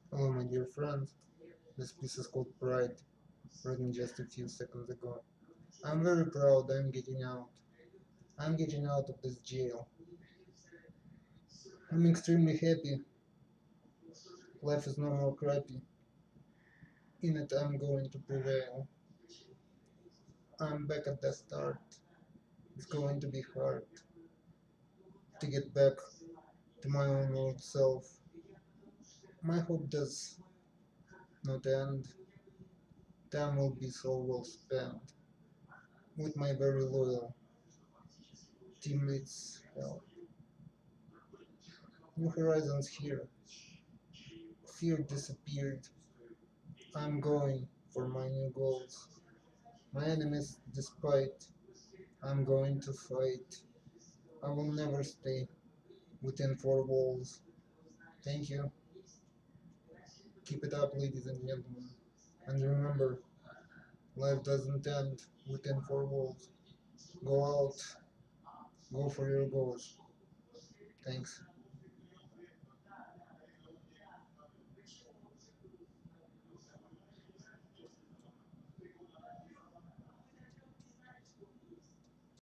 Hello, my dear friends. This piece is called Pride, written just a few seconds ago. I'm very proud I'm getting out. I'm getting out of this jail. I'm extremely happy. Life is no more crappy. In it, I'm going to prevail. I'm back at the start. It's going to be hard to get back to my own old self. My hope does not end. Time will be so well spent with my very loyal teammates' help. New horizons here. Fear disappeared. I'm going for my new goals. My enemies, despite, I'm going to fight. I will never stay within four walls. Thank you. Keep it up, ladies and gentlemen. And remember, life doesn't end within four walls. Go out, go for your goals. Thanks.